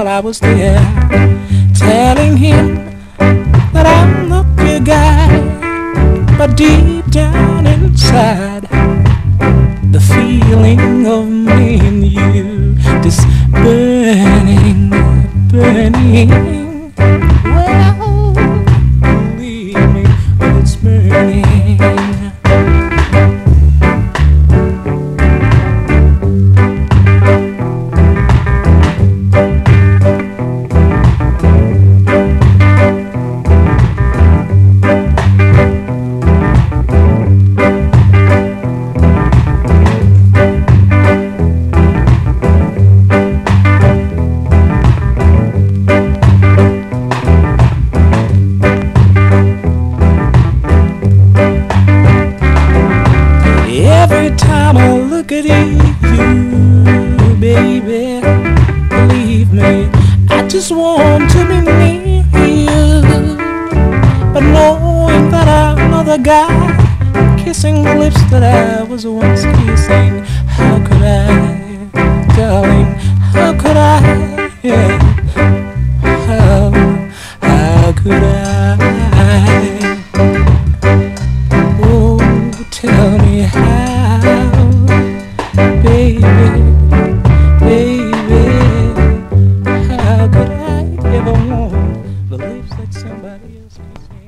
I was there, telling him that I'm not your guy. But deep down inside, the feeling of me and you just burning, burning. Well, believe me, it's burning. Every time I look at you, baby, believe me, I just want to be near you. But knowing that I'm another guy, kissing the lips that I was once kissing, how could I, darling, how could I, yeah, how could I, oh, tell me how, baby, baby, how could I ever want the lips that somebody else kisses?